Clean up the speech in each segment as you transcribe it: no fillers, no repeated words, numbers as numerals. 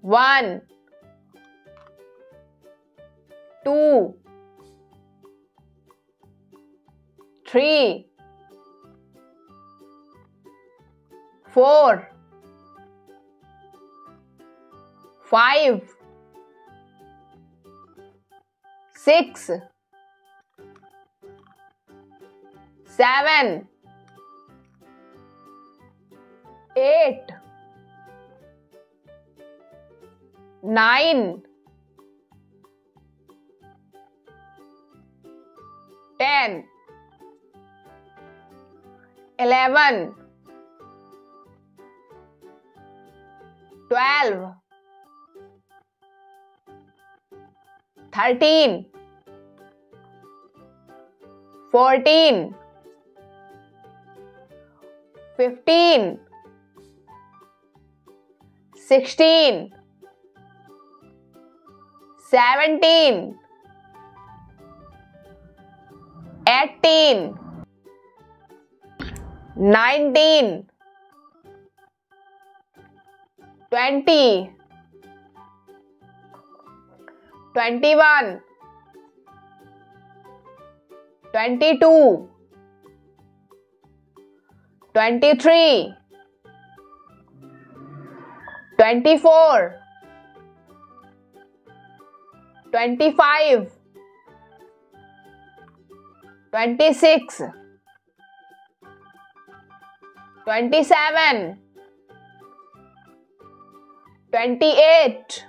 1, 2, 3, 4, 5, 6, 7, 8, 9, 10, 11, 12, 13, 14, 15, 16, 17, 18, 19, 20, 21, 22, 23, 24, 25, 26, 27, 28,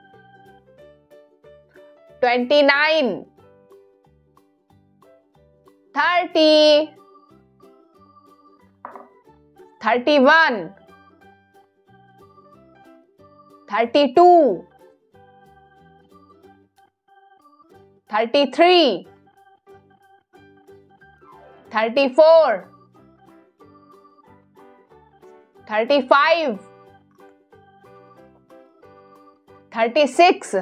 29, 30, 31, 32, 33, 34, 35, 36,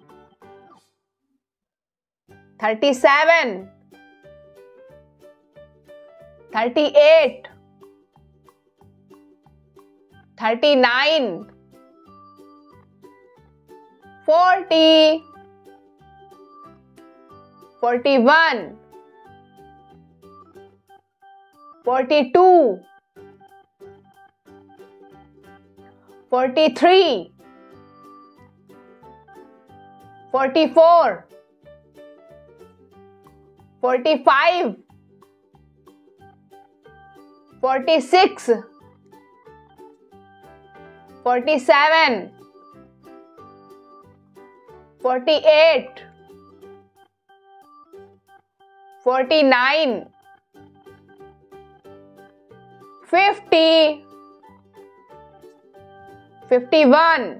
37, 38, 39, 40, 41, 42, 43, 44, 45, 46, 47, 48, 49, 50, 51,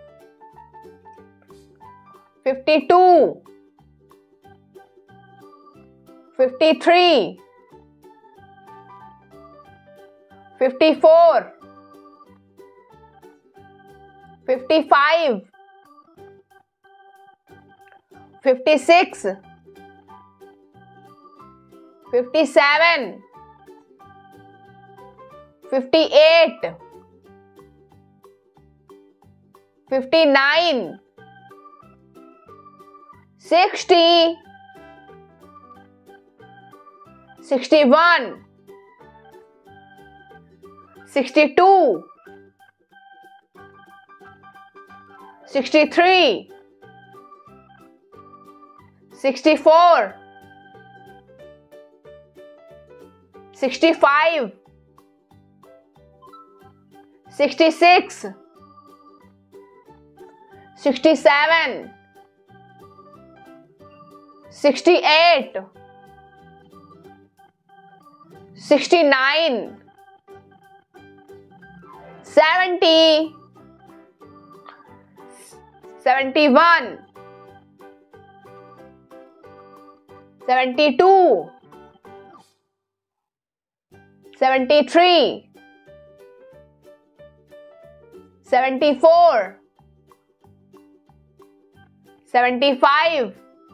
52, 53, 54, 55, 56, 57, 58, 59, 60, 61, 62, 63, 64, 65, 66, 67, 68, 69, 70, 71, 72, 73, 74, 75,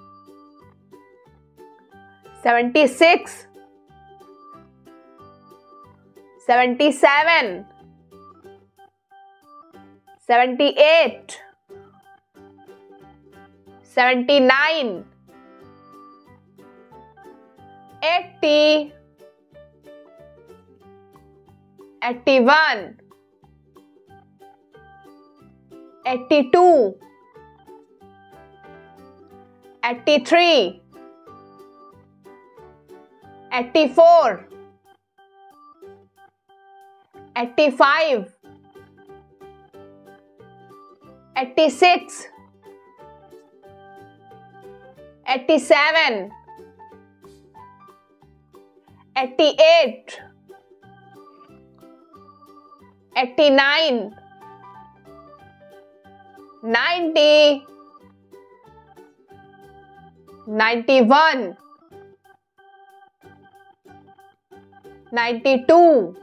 76, 77, 78, 79, 80, 81, 82, 83, 84, 85, 86, 87, 88, 89, 90, 91, 92,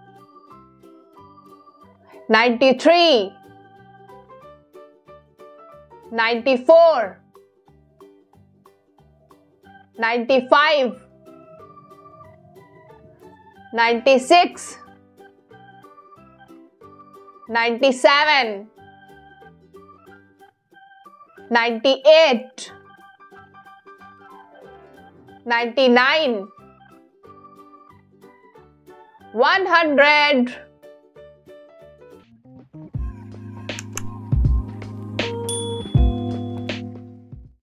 93, 94, 95, 96, 97, 98, 99, 100.